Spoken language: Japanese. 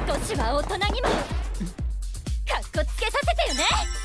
少しは大人にもかっこつけさせてよね。